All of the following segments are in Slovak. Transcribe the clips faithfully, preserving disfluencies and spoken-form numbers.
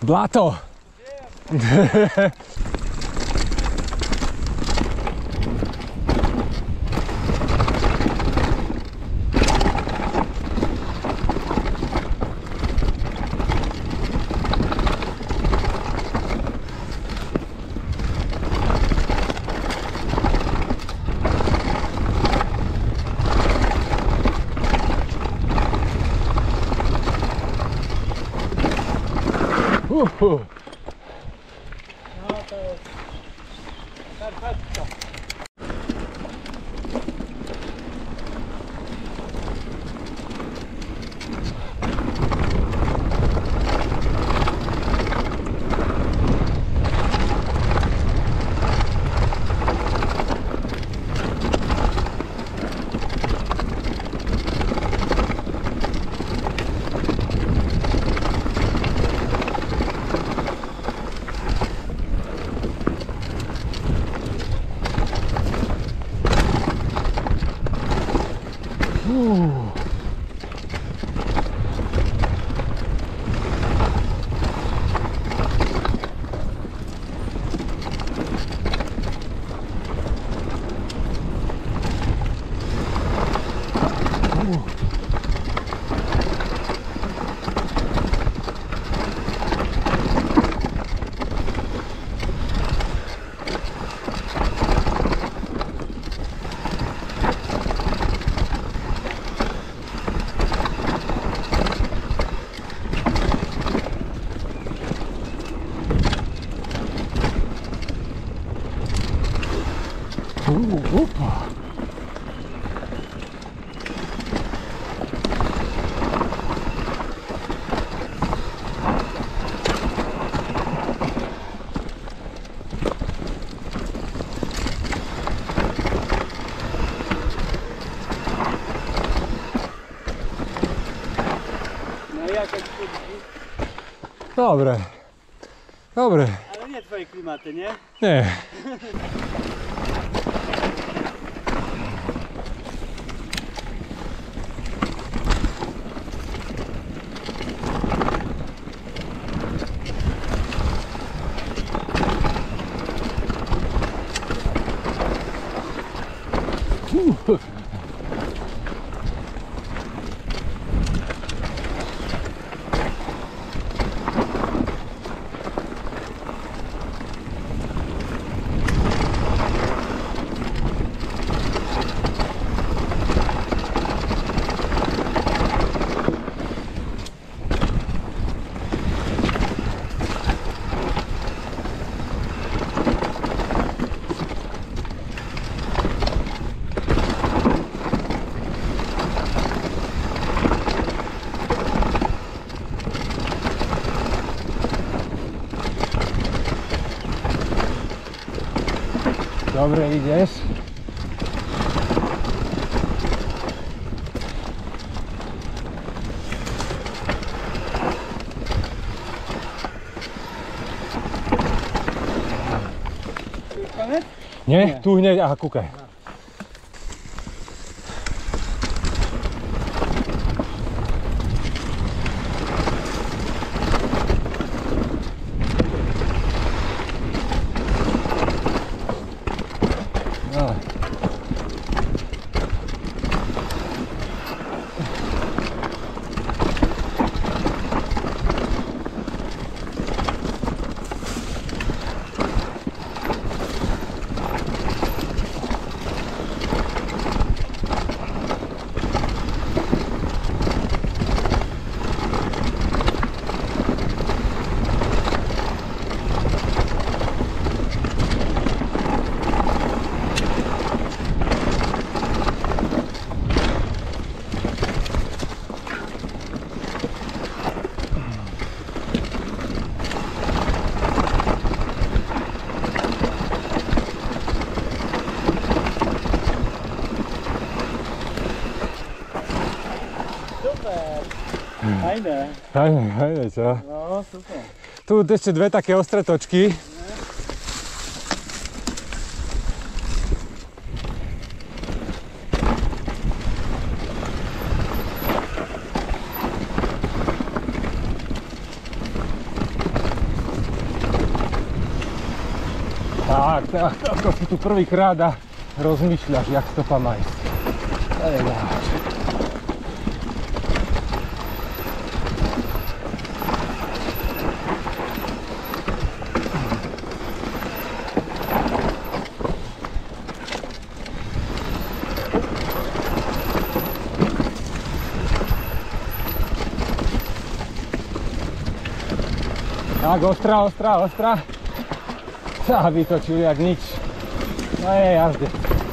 Blato! Uhu. No to jest Karpatka. Opa! No jak to ci Dobre. Dobre. Ale nie twoje klimaty, nie? Nie. Uh. Dobre idziesz. To już koniec? Nie? Nie. Tu nie, aha, kukaj. No. Super! Fajne. Fajne, fajne, co? No super. Tu jeszcze dwie takie ostre toczki. Tak, tak, ako si tu prvýkrát a rozmýšľaš, jak stopa má ísť. Ej, dáč. Tak, ostrá, ostrá, ostrá. Sa vytočil jak nič. No je jazde.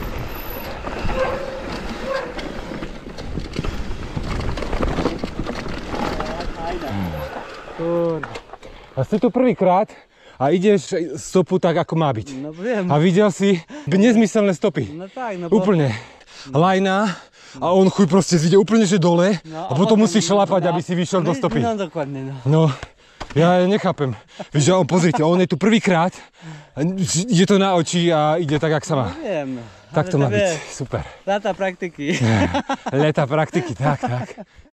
Ajde. Kurde. A si tu prvýkrát a ideš stopu tak, ako má byť. No viem. A videl si nezmyselné stopy. No tak, no bo... Úplne. Lajna a on chuj proste ide úplne že dole No, a potom potom musí šlapať, aby si vyšiel do No, stopy. No dokładne, no. No, ja nechápem. Víš, že on, pozrite, on je tu prvýkrát, ide to na oči a ide tak, jak sa má. No wiem. Tak to ale má byť, wiesz, super. Lata praktyki. Leta praktiky, tak, tak.